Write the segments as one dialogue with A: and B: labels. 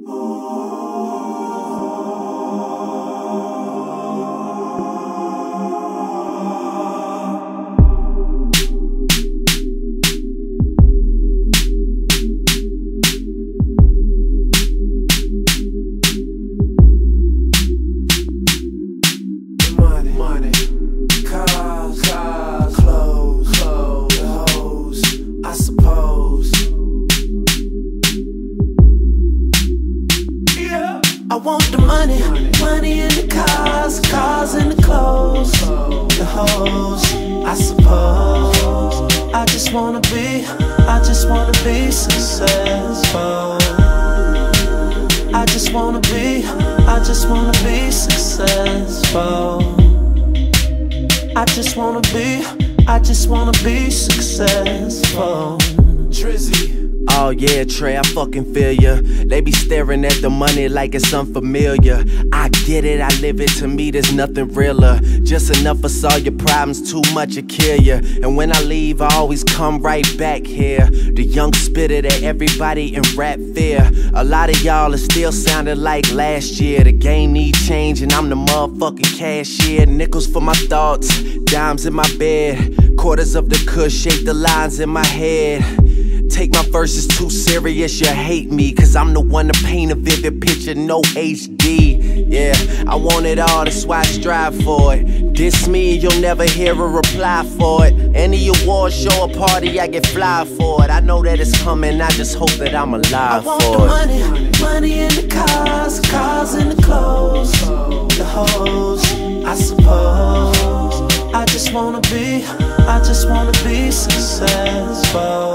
A: Money, cars, clothes, the hoes, I suppose. Yeah, I want the money, money in the cars in the clothes, the hoes, I suppose. I just wanna be successful. I just wanna be successful. I just wanna be successful. Drizzy.
B: Oh yeah, Trey, I fucking feel ya. They be staring at the money like it's unfamiliar. I get it, I live it, to me there's nothing realer. Just enough to solve your problems, too much to kill ya. And when I leave, I always come right back here. The young spitter that everybody in rap fear. A lot of y'all are still sounding like last year. The game need change and I'm the motherfucking cashier. Nickels for my thoughts, dimes in my bed. Quarters of the kush shape the lines in my head. Take my verses too serious, you hate me, cause I'm the one to paint a vivid picture, no HD. Yeah, I want it all, that's why I strive for it. Diss me, you'll never hear a reply for it. Any award show or party, I get fly for it. I know that it's coming, I just hope that I'm alive for it.
A: I want the money in the cars in the clothes, the hoes, I suppose. I just wanna be successful.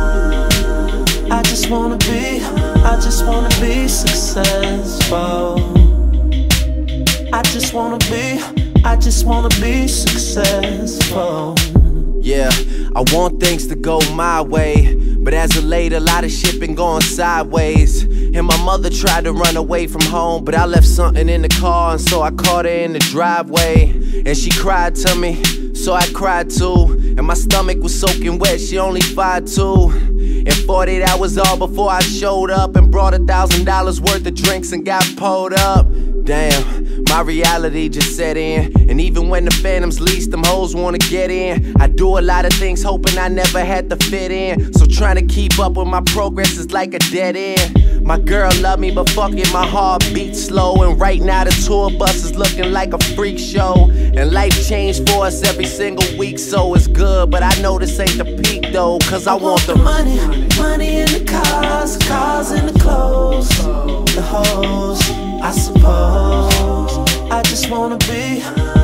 A: I just wanna be successful. I just wanna be successful.
B: Yeah, I want things to go my way, but as of late, a lot of shit been going sideways. And my mother tried to run away from home, but I left something in the car, and so I caught her in the driveway. And she cried to me, so I cried too. And my stomach was soaking wet, she only 5'2". And 48 hours all before I showed up and brought $1,000 worth of drinks and got pulled up. Damn, my reality just set in. And even when the phantoms least, them hoes wanna get in. I do a lot of things hoping I never had to fit in. So trying to keep up with my progress is like a dead end. My girl love me, but fuck it, my heart beats slow. And right now the tour bus is looking like a freak show. And life changed for us every single week, so it's good. But I know this ain't the peak though, cause I want the
A: money in the cars in the clothes, the hoes, I suppose. I just wanna be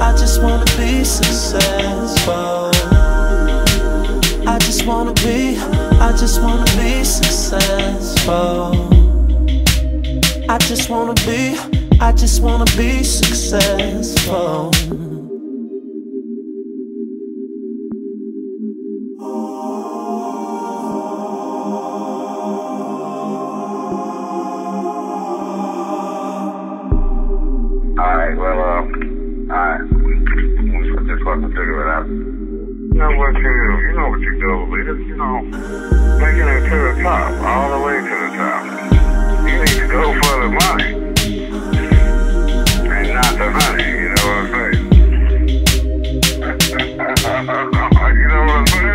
A: successful. I just wanna be successful. I just wanna be successful.
C: Alright, well, alright. Let's just fucking figure it out. You know what you do, leader. You know, making it to the top, all the way to the top. You need to go for the money, and not the honey, you know what I'm saying? You know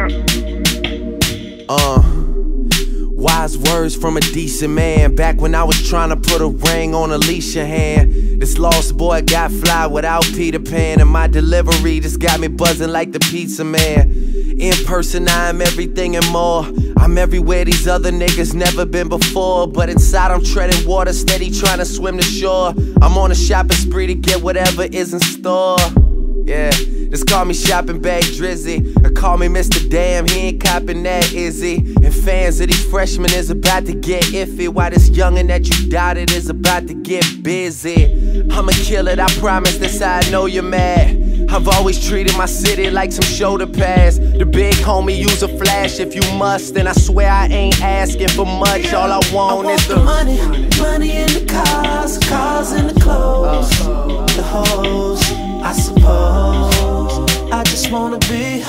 C: what I'm saying?
B: Wise words from a decent man. Back when I was trying to put a ring on Alicia's hand. This lost boy got fly without Peter Pan. And my delivery just got me buzzing like the pizza man. In person I am everything and more. I'm everywhere these other niggas never been before. But inside I'm treading water, steady trying to swim the shore. I'm on a shopping spree to get whatever is in store. Yeah, just call me shopping bag Drizzy, or call me Mr. Damn, he ain't copping that, is he? And fans of these freshmen is about to get iffy, while this youngin' that you doubted is about to get busy. I'ma kill it, I promise, that's how I know you're mad. I've always treated my city like some shoulder pads. The big homie use a flash if you must, and I swear I ain't asking for much. All I want is the
A: money in the cars in the clothes, the hoes, I suppose. I just wanna be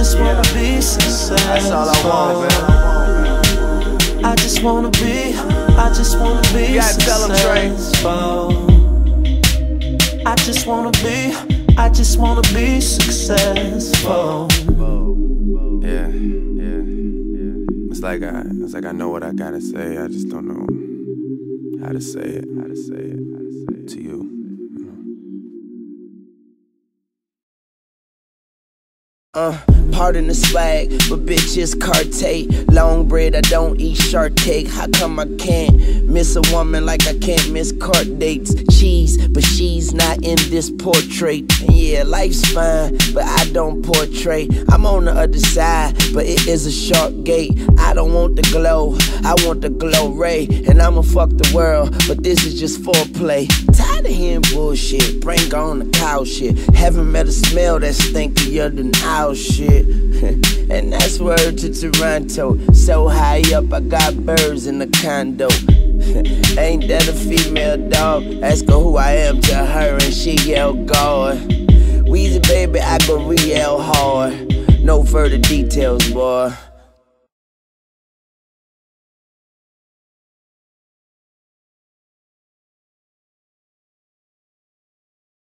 A: successful.
B: That's all I want, man.
A: I just wanna be I just wanna be
B: successful.
A: I just wanna be successful.
B: Yeah. It's like I know what I gotta say. I just don't know how to say it to you.
D: Pardon the swag, but bitches cartate. Long bread, I don't eat shark cake. How come I can't miss a woman like I can't miss court dates? Cheese, but she's not in this portrait. And yeah, life's fine, but I don't portray. I'm on the other side, but it is a short gate. I don't want the glow, I want the glow ray. And I'ma fuck the world, but this is just foreplay. Tired of hearing bullshit, bring on the cow shit. Haven't met a smell that's stinkier than our shit. And that's word to Toronto. So high up, I got birds in the condo. Ain't that a female dog? Ask her who I am to her and she yell God. Weezy baby, I go real hard. No further details, boy.